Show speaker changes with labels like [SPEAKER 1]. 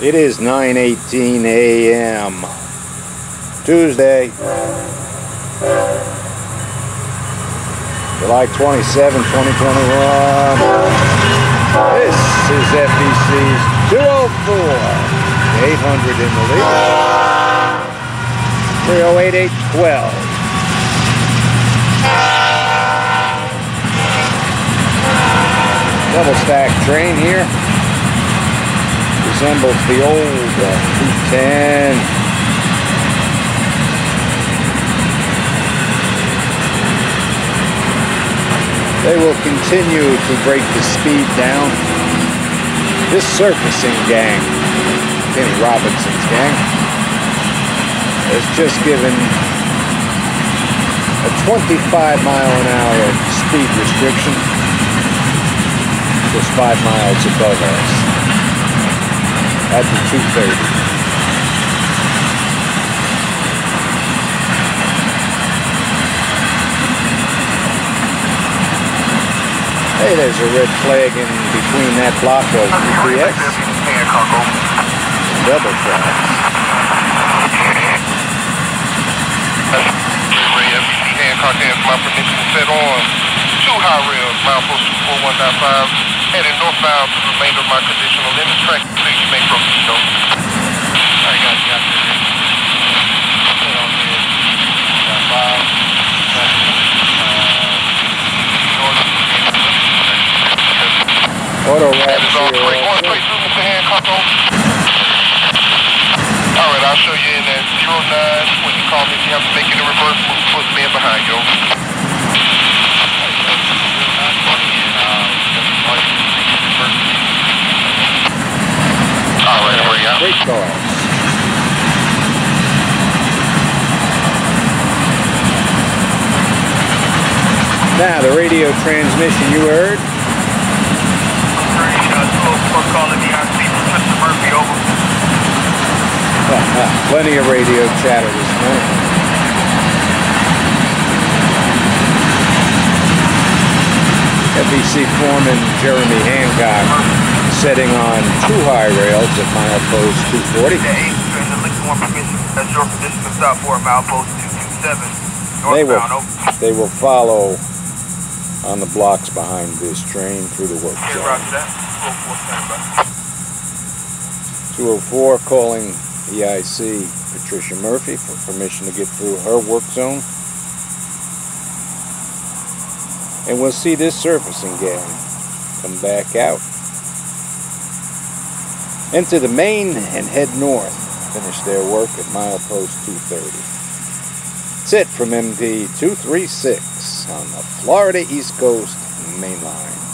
[SPEAKER 1] It is 9:18 a.m. Tuesday, July 27, 2021. This is FEC's 204. 800 in the lead. 308-812. Double stack train here. Resembles the old 210. They will continue to break the speed down. This surfacing gang, Kenny Robinson's gang, has just given a 25-mile-an-hour speed restriction, just 5 miles above us, at the 230. Hey, there's a red flag in between that block of UPS. Double tracks.
[SPEAKER 2] Hancock has my permission to set on 2 high rails, milepost 241.5, heading northbound to the remainder of my conditional limit track. Please make proceed, though. I got you. Set on there. Got 5.
[SPEAKER 1] Auto wrap
[SPEAKER 2] Going straight through, Mr. Hancock. Alright, I'll show you in at 09. When you call me, if you have to make it in reverse, we'll put me in behind you. Alright, hurry up.
[SPEAKER 1] Great cars. Now, the radio transmission you heard.
[SPEAKER 2] Calling me, I see Mr. Murphy over.
[SPEAKER 1] Plenty of radio chatter this morning. FEC foreman Jeremy Hancock setting on 2 high rails at milepost 240.
[SPEAKER 2] That's your position to stop for milepost 227.
[SPEAKER 1] They will follow on the blocks behind this train through the work zone. 204 calling EIC Patricia Murphy for permission to get through her work zone. And we'll see this surfacing gang come back out. Enter the main and head north. Finish their work at milepost 230. That's it from MP 236 on the Florida East Coast Main Line.